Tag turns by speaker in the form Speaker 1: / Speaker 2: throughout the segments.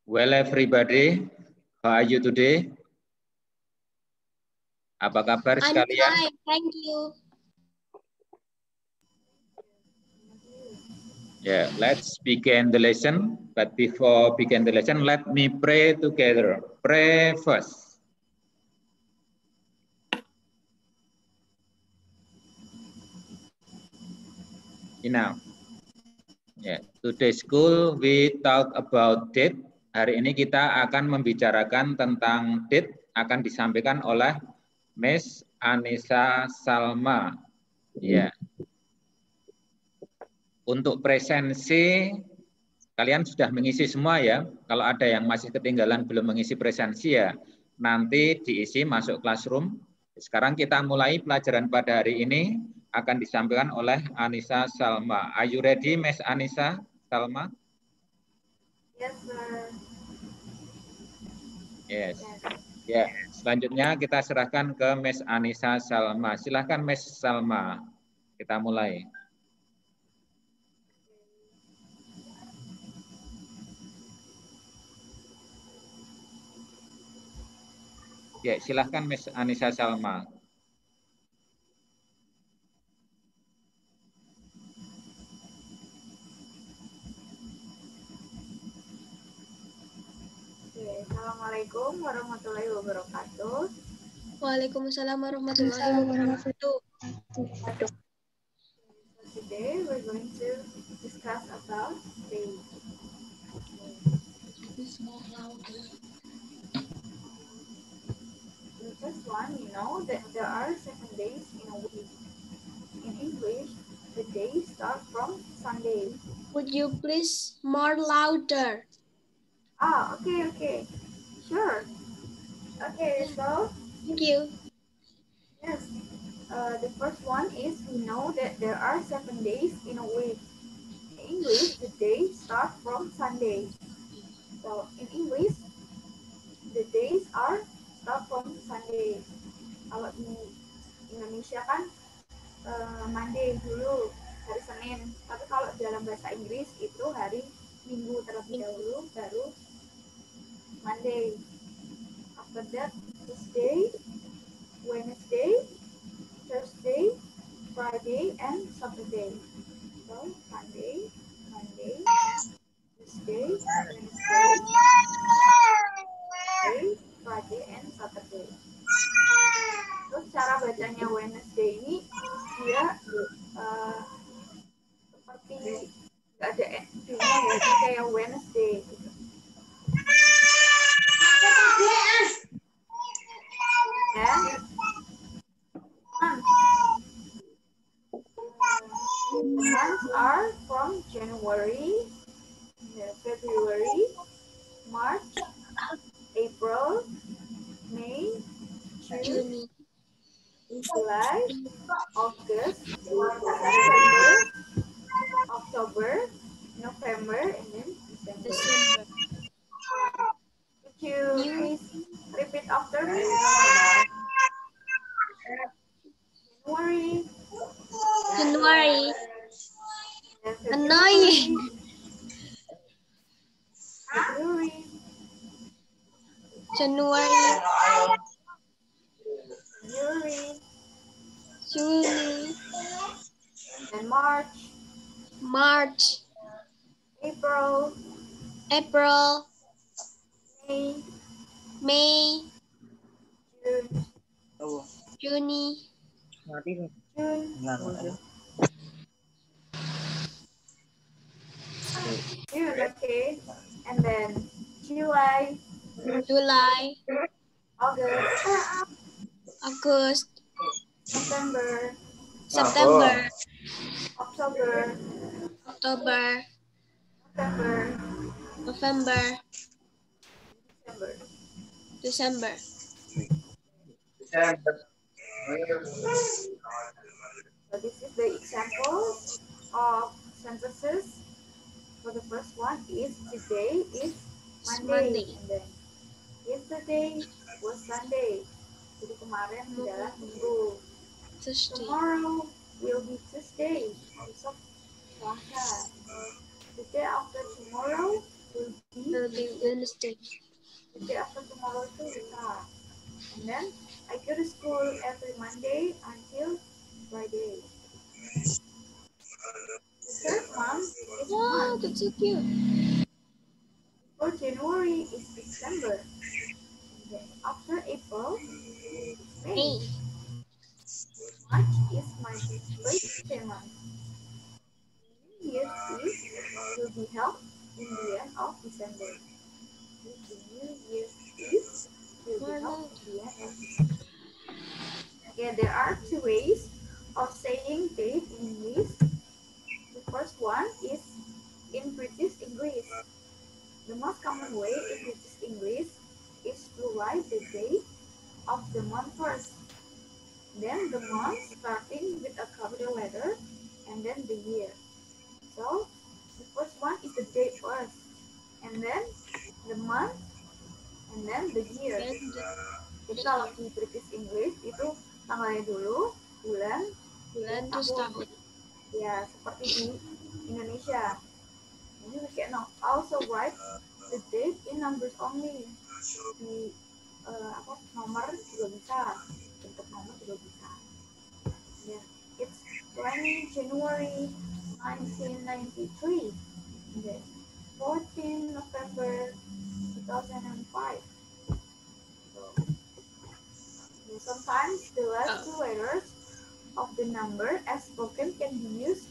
Speaker 1: Well, everybody, how are you today? Apa kabar sekalian?
Speaker 2: I'm fine, thank you.
Speaker 1: Yeah, let's begin the lesson. But before begin the lesson, let me pray together. Pray first. Enough. Yeah, today school we talk about date. Hari ini kita akan membicarakan tentang date, akan disampaikan oleh Miss Anissa Salma. Ya. Untuk presensi kalian sudah mengisi semua ya. Kalau ada yang masih ketinggalan belum mengisi presensi ya, nanti diisi masuk classroom. Sekarang kita mulai pelajaran pada hari ini akan disampaikan oleh Anissa Salma. Are you ready, Miss Anissa Salma?
Speaker 3: Yes, sir.
Speaker 1: Yes. Ya, selanjutnya kita serahkan ke Miss Anissa Salma. Silahkan Miss Salma. Kita mulai. Ya, silahkan Miss Anissa Salma.
Speaker 3: Assalamualaikum warahmatullahi wabarakatuh.
Speaker 2: Waalaikumsalam warahmatullahi wabarakatuh.
Speaker 3: Today we're going to discuss about days. The first one, you know that there are 7 days in a week. In English, the days start from Sunday.
Speaker 2: Would you please more louder?
Speaker 3: Okay. Sure. Okay, so
Speaker 2: Thank you.
Speaker 3: yes, the first one is we know that there are 7 days in a week. In English, the days start from Sunday. So in English, the days start from Sunday. Kalau di Indonesia kan Monday dulu, hari Senin. Tapi kalau dalam bahasa Inggris itu hari Minggu terlebih dahulu, baru Monday. After that, Tuesday, Wednesday, Thursday, Friday, and Saturday. So Monday, Tuesday, Wednesday, Friday, and Saturday. Terus cara bacanya Wednesday ini dia seperti nggak ada endingnya ya, jadi kayak Wednesday gitu. The months are from January, February, March, April, May, June, July, August, September, October, November, and then December. Could you please repeat after me?
Speaker 2: January. Annoying. January. June.
Speaker 3: And March. April.
Speaker 2: May.
Speaker 3: June. Okay. And then July.
Speaker 2: August.
Speaker 3: September. October.
Speaker 2: November. December.
Speaker 3: So this is the example of sentences. For the first one is today is Monday. And then yesterday was Sunday. Jadi kemarin adalah Minggu. Tomorrow will be Tuesday. Besok Selasa. The day after tomorrow will be
Speaker 2: Tuesday.
Speaker 3: The day after tomorrow itu Lusa. And then I go to school every Monday until Friday. The third month is
Speaker 2: Wow,
Speaker 3: March.
Speaker 2: that's so cute.
Speaker 3: For January is December. And then after April is May.
Speaker 2: May.
Speaker 3: March is my birthday month. New Year's Eve will be held in the end of December. The New Year's Eve will be held in the end of December. Okay, there are two ways of saying date in English. The first one is in British English. The most common way in British English is to write the date of the month first, then the month starting with a capital letter, and then the year. So the first one is the date first, and then the month, and then the year. Jadi kalau di British English itu tanggalnya dulu, bulan
Speaker 2: terus tahun.
Speaker 3: Ya, seperti di Indonesia. Ini we can also write the date in numbers only. Di nomor juga bisa, bentuk nomor juga bisa. Yeah. It's 20 January 1993. Okay. 14 November 2005. So, yeah, sometimes the last two letters of the number as spoken can be used.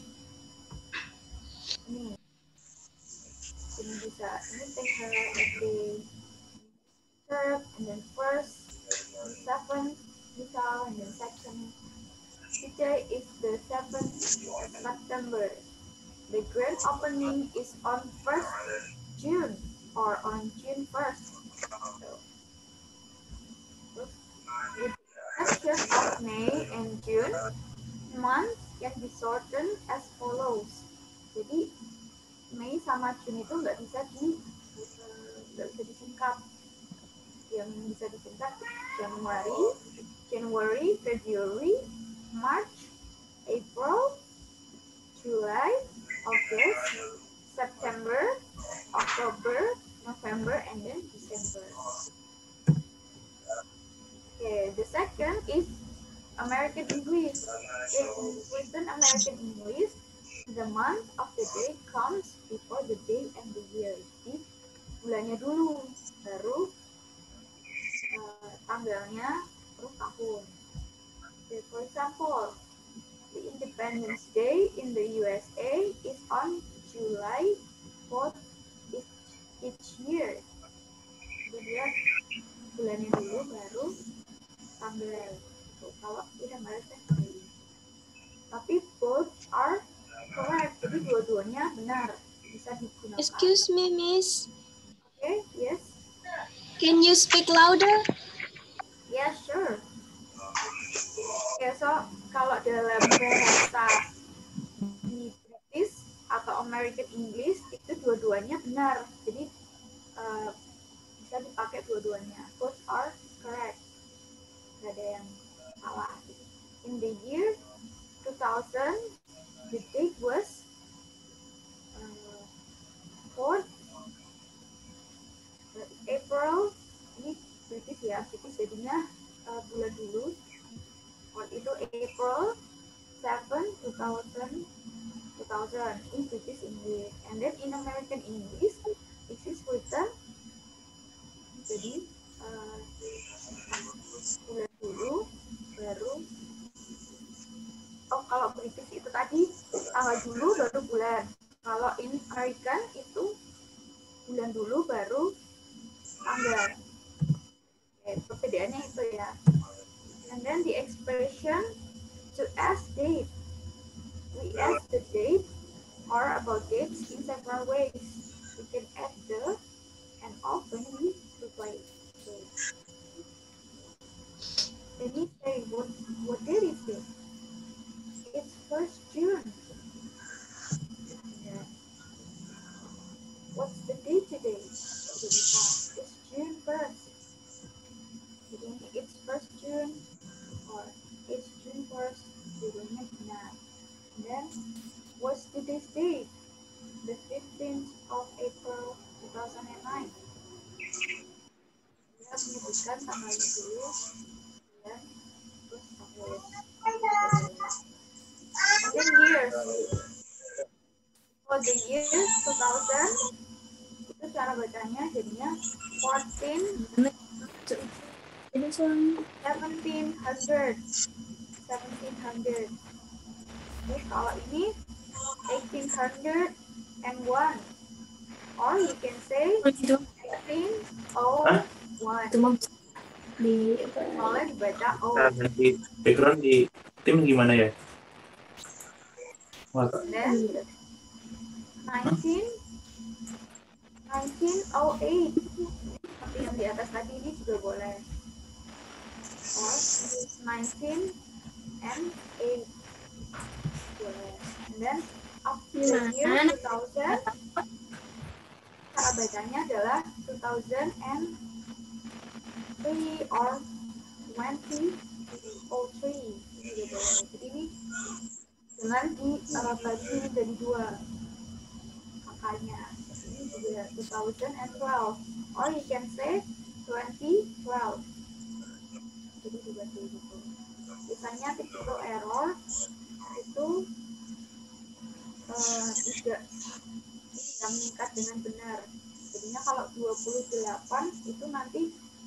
Speaker 3: Ini bisa, ini take her every third, and then first, and seventh, misal, and then second. Today is the 7th September. The grand opening is on 1st June or on June 1st. So, with the exception of May and June, months can be shortened as follows. Jadi Mei sama June itu nggak bisa disingkat. Yang bisa disingkat January, February, March, April, July, August, September, October, November, and then December. Okay, the second is American English. In written American English, the month of the day comes before the day and the year. Jadi bulannya dulu, baru tanggalnya, terus tahun. Okay, for example, the Independence Day in the USA is on July 4th each year. Jadi dia bulannya dulu baru tanggal. Kalau tidak Malaysia tapi both are correct. Jadi dua-duanya benar, bisa digunakan.
Speaker 2: Excuse me, Miss.
Speaker 3: Okay, yes.
Speaker 2: Can you speak louder?
Speaker 3: Yeah, sure. Okay, so kalau dalam bahasa di British atau American English itu dua-duanya benar. Jadi bisa dipakai dua-duanya. Both are correct. Gak ada yang salah. In the year 2000, the date was 4th April. Ini British ya, British jadinya bulan dulu. Waktu itu April 7, 2000 in British English. And then in American English, this is written jadi bulan dulu baru. Oh, kalau British itu tadi tanggal dulu baru bulan. Kalau in American itu bulan dulu baru tanggal. Perbedaannya itu ya. And then the expression to ask date. We ask the date or about dates in several ways. We can add the and of when we reply. So, let me say what date is it? It's 1st June. Yeah. What's the date today? It's June 1st. It's 1st June or it's June 1st. Judulnya benar. And then, what's today's date? The 15th of April 2009. kan tanggalnya dulu, dan terus tahun. And then years. For the year 2000, itu cara bacanya jadinya 1700. Terus kalau ini 1801, or you can say 1801. Boleh dibaca O.
Speaker 4: Di background di tim gimana ya?
Speaker 3: Then 1908. Tapi yang di atas tadi ini juga boleh. Or 1908. Boleh. And then after the year 2000, cara bacanya adalah 2003 or 2003. Jadi ini dengan dibagi menjadi dua angkanya. Ini juga 2012, or you can say 2012. Jadi dibagi gitu. Biasanya typical error itu tidak meningkat dengan benar. Jadinya kalau 28 itu nanti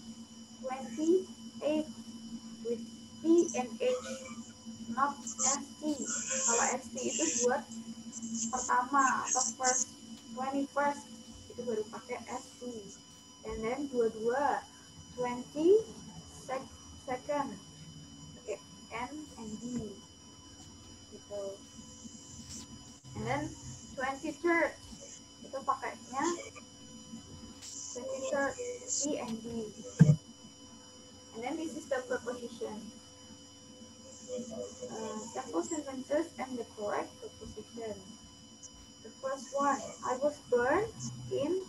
Speaker 3: 28 with T and H, not ST. Kalau ST itu buat pertama atau first, 21st itu baru pakai ST. And then 22, 20 second pakai N and D gitu. And then 23rd itu pakainya 23rd C and D. And then this is the preposition. Simple sentences and the correct preposition. The first one, I was born in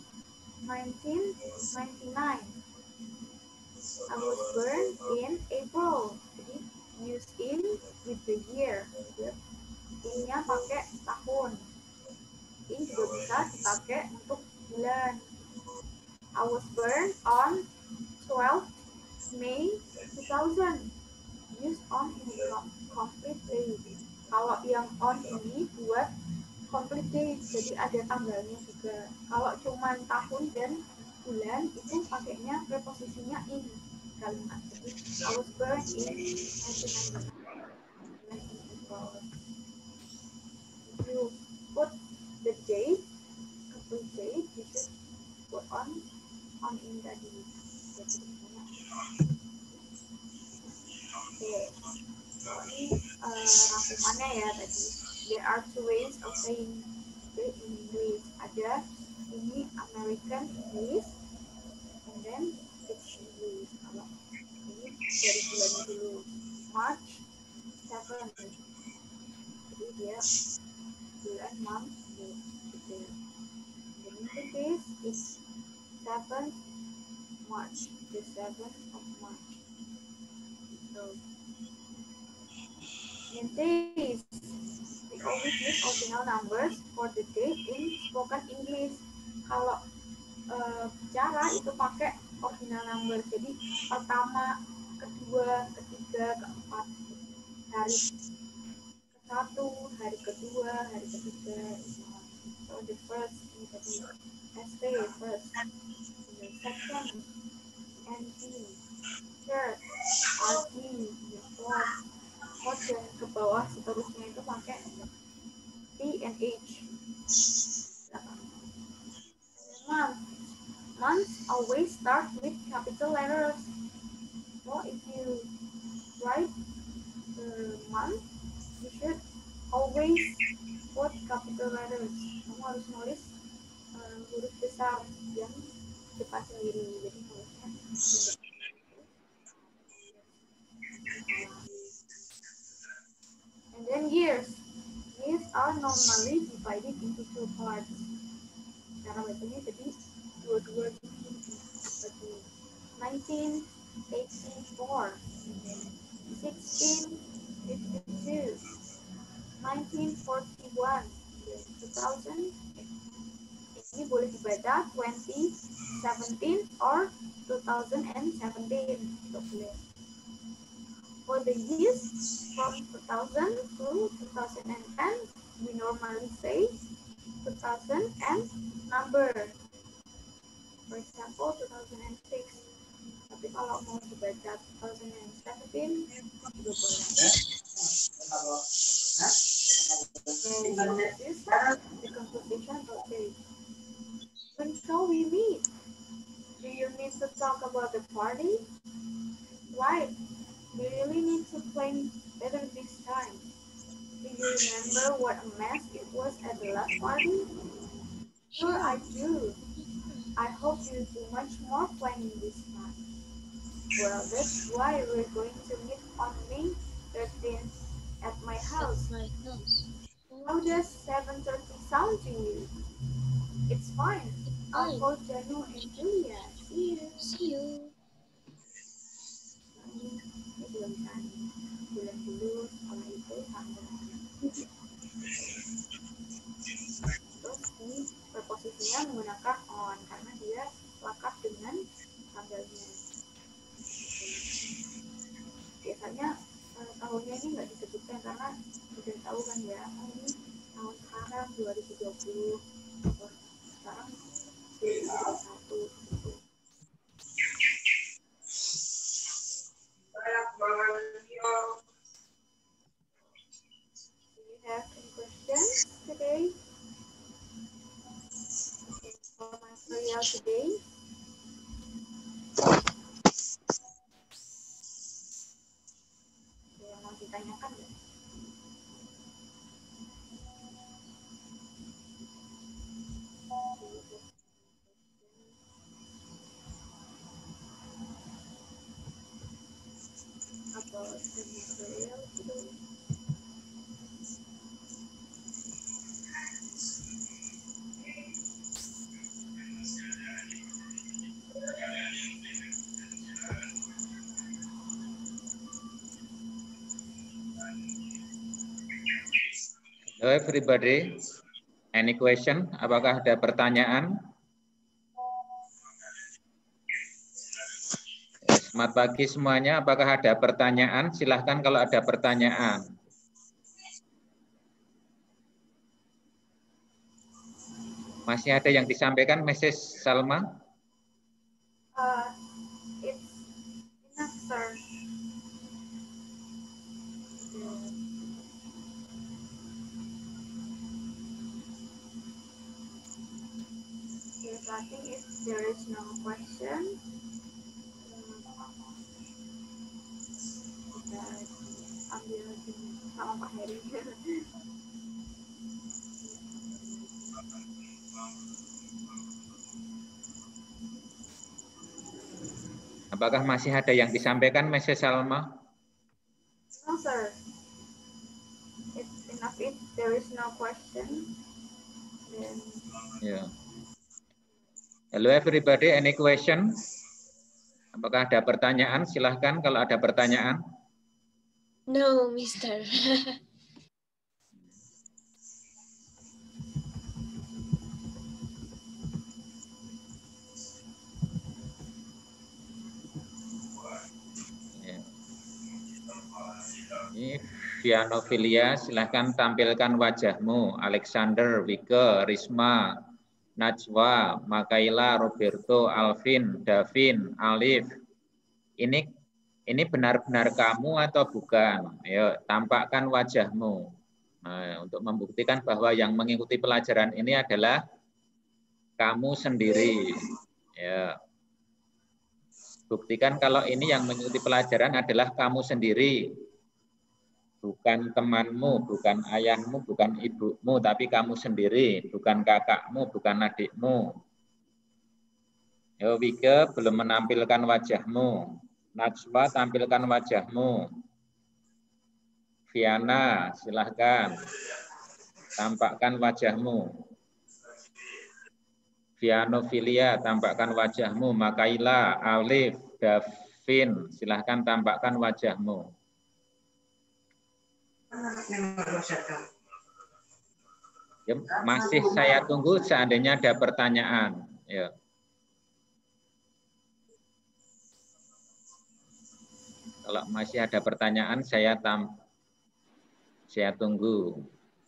Speaker 3: 1999. I was born in April. Jadi use in with the year. In-nya pakai tahun. In juga bisa dipakai untuk bulan. I was born on 12 May 2000. Use on in complete date. Kalau yang on ini buat complete date, jadi ada tanggalnya juga. Kalau cuma tahun dan bulan itu pakainya preposisinya in kalimat. Jadi I was born in 1999. If you put the date, complete date, you should put on in tadi. Oke, ini rangkumannya ya tadi. There are two ways of saying it in English. Ada ini American English, and then it's English. Kalau ini dari bulannya dulu, March 7. Jadi dia bulan month gitu. And in the case it's 7th March, the 7th of March. So, in days, we always use ordinal numbers for the date in spoken English. Kalau bicara itu pakai ordinal number. Jadi pertama, kedua, ketiga, keempat, hari ke-1, hari kedua, hari ketiga. So the first ini tadi ST first, the second NT, third RT, the fourth dan ke bawah seterusnya itu pakai T and H. Months always start with capital letters. So if you write the month, you should always put capital letters. Kamu harus nulis huruf besar yang depan sendiri. Jadi nulisnya and then years. Years are normally divided into two parts. Cara bacanya jadi dua-dua seperti 1984, 1652, 1941, 2000. Ini boleh dibaca 2017 or 2017. For the years from 2000 to 2010, we normally say 2000 and number. For example, 2006. Tapi kalau mau dibaca 2017 juga boleh. And this is the composition of day. When shall we meet? Do you need to talk about the party? Why? We really need to plan better this time. Do you remember what a mess it was at the last party? Sure, I do. I hope you do much more planning this time. Well, that's why we're going to meet on May 13th at my house. How does 7:30 sound to you? It's fine. I'll call Janu and Julia. See you.
Speaker 2: See you.
Speaker 3: Ini belum kan. Bulan dulu, setelah itu tanggal. Terus ini preposisinya menggunakan on karena dia lengkap dengan tanggalnya. Biasanya tahunnya ini nggak disebutkan karena sudah tahu kan ya, ini tahun sekarang 2020, sekarang 2021 gitu. Do you have any questions today? For material today? Ada yang mau ditanyakan nggak? About the material today?
Speaker 1: Hello everybody. Any question? Apakah ada pertanyaan? Selamat pagi semuanya. Apakah ada pertanyaan? Silahkan kalau ada pertanyaan. Masih ada yang disampaikan, Mrs. Salma?
Speaker 3: It's enough, sir. Yes, I think if there is no question, kita ambil sama Pak Heri.
Speaker 1: Apakah masih ada yang disampaikan, Mrs. Salma?
Speaker 3: No, sir. It's enough if there is no question. Then
Speaker 1: Yeah. Hello everybody, any question? Apakah ada pertanyaan? Silahkan kalau ada pertanyaan.
Speaker 2: No, Mister.
Speaker 1: Ini Vianofilia, silahkan tampilkan wajahmu. Alexander, Wike, Risma, Najwa, Makaila, Roberto, Alvin, Davin, Alif. Ini benar-benar kamu atau bukan? Ayo, tampakkan wajahmu. Nah, untuk membuktikan bahwa yang mengikuti pelajaran ini adalah kamu sendiri. Ya. Buktikan kalau ini yang mengikuti pelajaran adalah kamu sendiri. Bukan temanmu, bukan ayahmu, bukan ibumu, tapi kamu sendiri. Bukan kakakmu, bukan adikmu. Yo, Wike belum menampilkan wajahmu. Najwa, tampilkan wajahmu. Viana, silahkan. Tampakkan wajahmu. Vianofilia, tampakkan wajahmu. Makaila, Alif, Davin, silahkan tampakkan wajahmu. Ya, masih saya tunggu seandainya ada pertanyaan. Ya. Kalau masih ada pertanyaan, saya tunggu.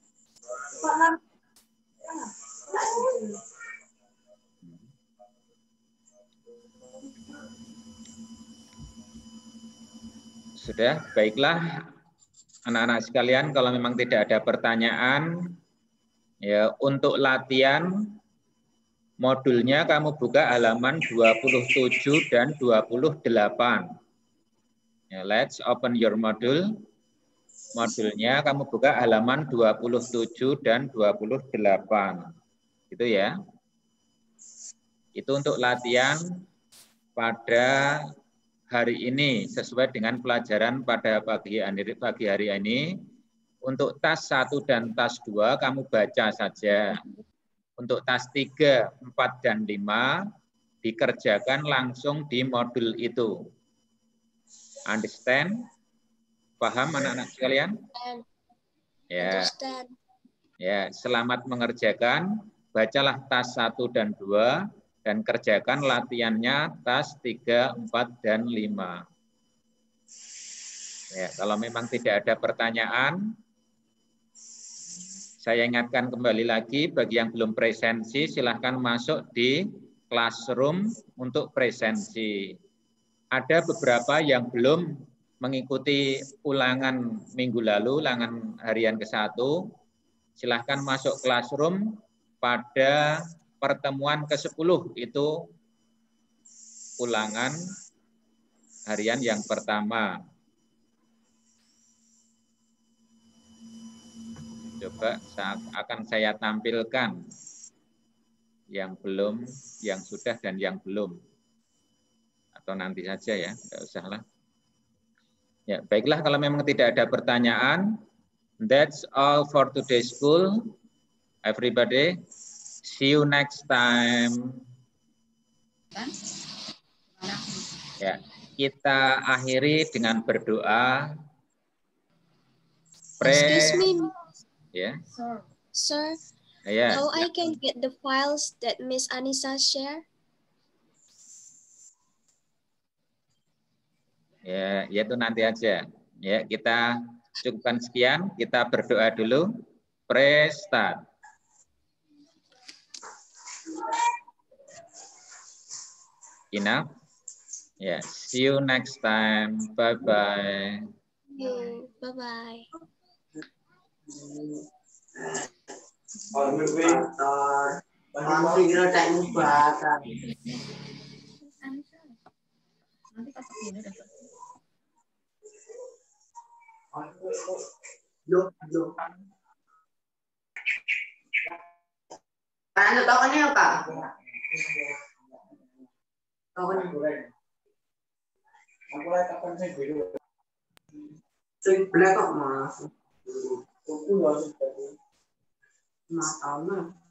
Speaker 1: Sudah, baiklah anak-anak sekalian, kalau memang tidak ada pertanyaan, ya untuk latihan modulnya kamu buka halaman 27 dan 28. Ya, let's open your module. Modulnya kamu buka halaman 27 dan 28. Gitu ya. Itu untuk latihan pada hari ini sesuai dengan pelajaran pada pagi hari ini. Untuk tas 1 dan tas 2 kamu baca saja. Untuk tas 3, 4, dan 5 dikerjakan langsung di modul itu. Understand? Paham anak-anak sekalian? Ya. Ya, selamat mengerjakan. Bacalah tas 1 dan 2 dan kerjakan latihannya tas 3, 4, dan 5. Ya, kalau memang tidak ada pertanyaan, saya ingatkan kembali lagi, bagi yang belum presensi, silahkan masuk di classroom untuk presensi. Ada beberapa yang belum mengikuti ulangan minggu lalu, ulangan harian ke-1, silahkan masuk classroom pada pertemuan ke-10, itu ulangan harian yang pertama. Coba akan saya tampilkan yang belum, yang sudah, dan yang belum. Atau nanti saja ya, nggak usahlah. Ya, baiklah kalau memang tidak ada pertanyaan, that's all for today's school. Everybody, see you next time. Ya, kita akhiri dengan berdoa.
Speaker 2: Excuse me,
Speaker 1: ya.
Speaker 2: Sir.
Speaker 1: Yeah.
Speaker 2: How I can get the files that Miss Anissa share?
Speaker 1: Ya, itu nanti aja. Ya, kita cukupkan sekian. Kita berdoa dulu. Press start. Enough. Ya, see you next time. Bye bye.
Speaker 2: Bye bye.
Speaker 5: Ano token niyo pa? Token Ang wala ka pang sa video. Black out mas. Mataw na.